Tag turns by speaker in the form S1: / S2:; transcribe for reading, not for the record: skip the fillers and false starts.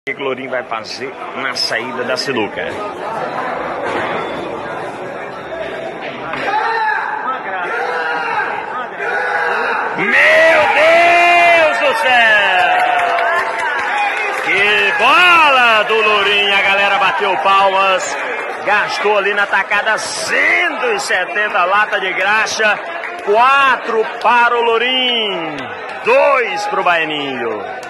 S1: O que o Lourinho vai fazer na saída da sinuca? Meu Deus do céu! Que bola do Lourinho! A galera bateu palmas. Gastou ali na tacada 170 lata de graxa. 4 para o Lourinho, 2 para o Baianinho.